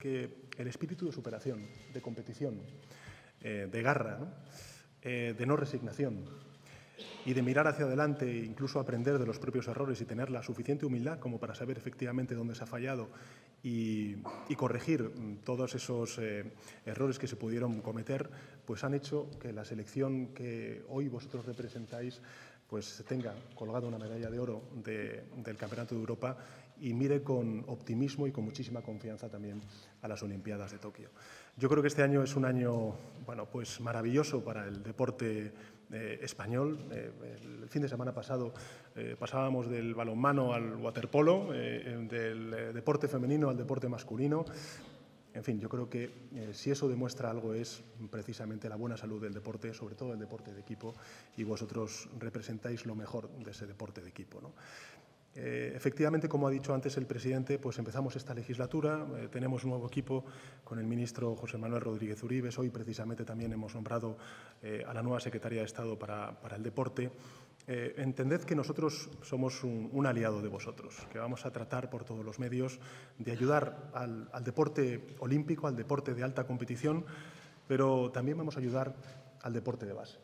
que el espíritu de superación, de competición, de garra, ¿no? De no resignación y de mirar hacia adelante e incluso aprender de los propios errores y tener la suficiente humildad como para saber efectivamente dónde se ha fallado y corregir todos esos errores que se pudieron cometer, pues han hecho que la selección que hoy vosotros representáis pues tenga colgada una medalla de oro del Campeonato de Europa y mire con optimismo y con muchísima confianza también a las Olimpiadas de Tokio. Yo creo que este año es un año pues maravilloso para el deporte español. El fin de semana pasado pasábamos del balonmano al waterpolo, del deporte femenino al deporte masculino. En fin, yo creo que si eso demuestra algo es precisamente la buena salud del deporte, sobre todo el deporte de equipo, y vosotros representáis lo mejor de ese deporte de equipo, ¿no? Efectivamente, como ha dicho antes el presidente, pues empezamos esta legislatura, tenemos un nuevo equipo con el ministro José Manuel Rodríguez Uribes. Hoy precisamente también hemos nombrado a la nueva secretaria de Estado para el deporte. Entended que nosotros somos un aliado de vosotros, que vamos a tratar por todos los medios de ayudar al deporte olímpico, al deporte de alta competición, pero también vamos a ayudar al deporte de base.